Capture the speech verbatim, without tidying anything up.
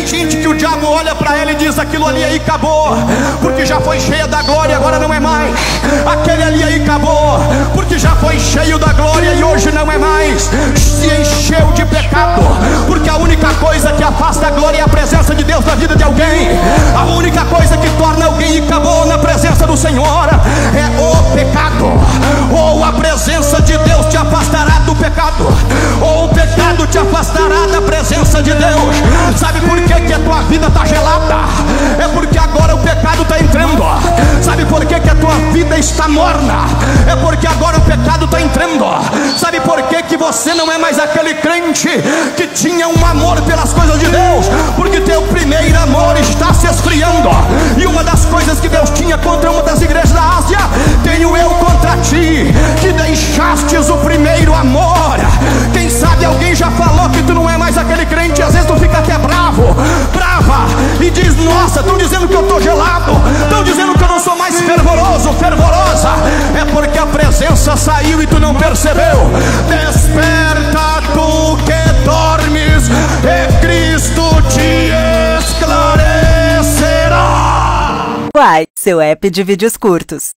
Tem gente que o diabo olha para ela e diz: aquilo ali aí acabou, porque já foi cheia da glória, agora não é mais. Aquele ali aí acabou, porque já foi cheio da glória e hoje não é mais. Se encheu de pecado, porque a única coisa que afasta a glória é a presença de Deus na vida de alguém. A única coisa que torna alguém acabou na presença do Senhor é o pecado. Ou a presença de Deus te afastará do pecado, ou o pecado te afastará da presença de Deus. Sabe por que, que a tua vida está gelada? É porque agora o pecado está entrando. Sabe por que, que a tua vida está morna? É porque agora o pecado está entrando. Sabe por que, que você não é mais aquele crente que tinha um amor pelas coisas de Deus? Porque teu primeiro amor está se esfriando. E uma das coisas que Deus tinha contra uma das igrejas da Ásia, tenho eu contra ti, que deixastes o primeiro amor. Quem sabe alguém já falou que tu não é mais aquele crente. Às vezes tu fica até bravo, brava, e diz: nossa, estão dizendo que eu estou gelado, estão dizendo que eu não sou mais fervoroso, fervorosa. É porque a presença saiu e tu não percebeu. Desperta tu que dormes, e Cristo te esclarecerá. Uai, seu app de vídeos curtos.